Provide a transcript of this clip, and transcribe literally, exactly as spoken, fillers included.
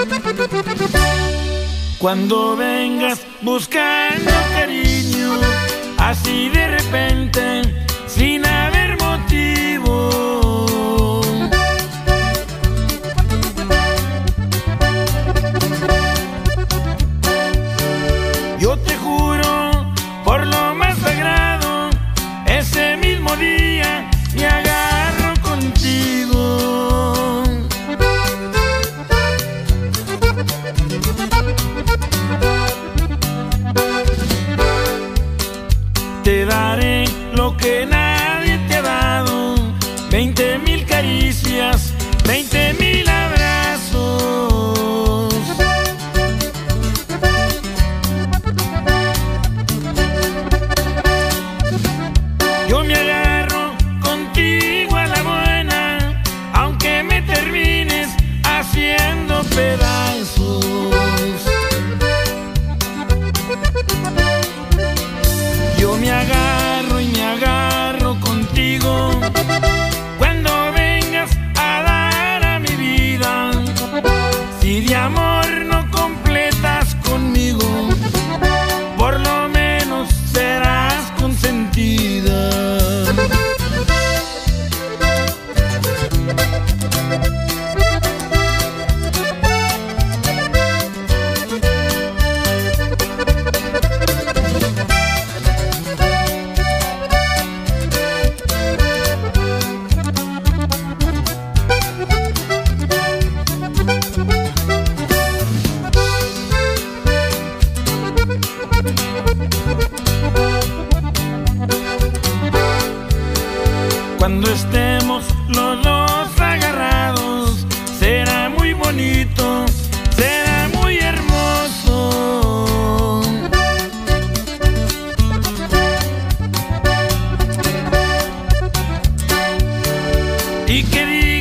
Cuando vengas buscando cariño, así de repente, sin haber motivo, yo te juro por lo más sagrado, ese mismo día me agarro contigo. Te daré lo que nadie te ha dado, veinte mil caricias, veinte mil abrazos. Yo me agarro contigo a la buena, aunque me termines haciendo pedazos. Yo me agarro y me agarro contigo cuando vengas a dar a mi vida. Si de amor no completas conmigo, por lo menos serás consentida. Cuando estemos los dos agarrados, será muy bonito, será muy hermoso. Y que